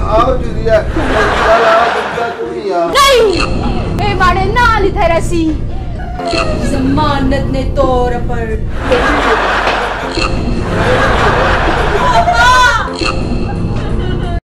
आओ जुदिया चला दुर्गा दुनिया नहीं ए माने नाली थेरेसी जमानत ने तौर पर